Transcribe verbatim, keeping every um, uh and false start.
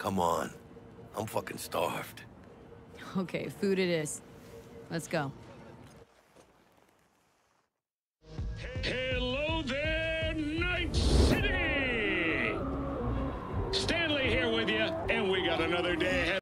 Come on. I'm fucking starved. Okay, food it is. Let's go. Hello there, Night City! Stanley here with you, and we got another day ahead.